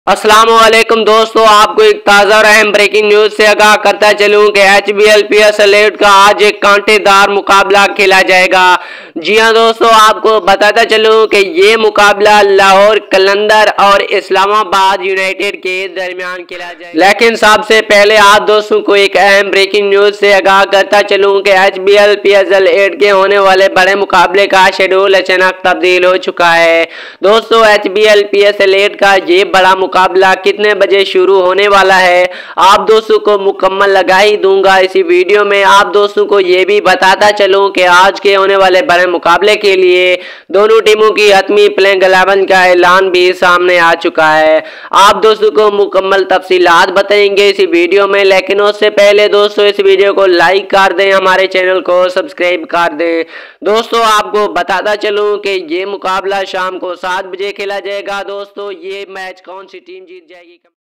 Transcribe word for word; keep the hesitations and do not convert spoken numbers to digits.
अस्सलाम वालेकुम दोस्तों, आपको एक ताज़ा और अहम ब्रेकिंग न्यूज़ से आगाह करता चलूं कि H B L P S elite का आज एक कांटेदार मुकाबला खेला जाएगा। जी हां दोस्तों, आपको बताता चलूं कि ये मुकाबला लाहौर कलंदर और इस्लामाबाद यूनाइटेड के दरमियान खेला जाएगा। लेकिन सबसे पहले आप दोस्तों को एक अहम ब्रेकिंग न्यूज़ से आगाह करता चलूं कि H B L P S elite के होने वाले बड़े मुकाबले का शेड्यूल अचानक तब्दील हो चुका है। दोस्तों, H B L P S elite का ये बड़ा मुकाबला कितने बजे शुरू होने वाला है, आप दोस्तों को मुकम्मल लगा ही दूंगा इसी वीडियो में। आप दोस्तों को ये भी बताता चलूं कि आज के होने वाले बड़े मुकाबले के लिए दोनों टीमों की हतमी प्लेइंग इलेवन का ऐलान भी सामने आ चुका है। आप दोस्तों को मुकम्मल तफसीलात बताएंगे इसी वीडियो में, लेकिन उससे पहले दोस्तों इस वीडियो को लाइक कर दें, हमारे चैनल को सब्सक्राइब कर दें। दोस्तों, आपको बताता चलूं कि ये मुकाबला शाम को सात बजे खेला जाएगा। दोस्तों, ये मैच कौन सी टीम जीत जाएगी?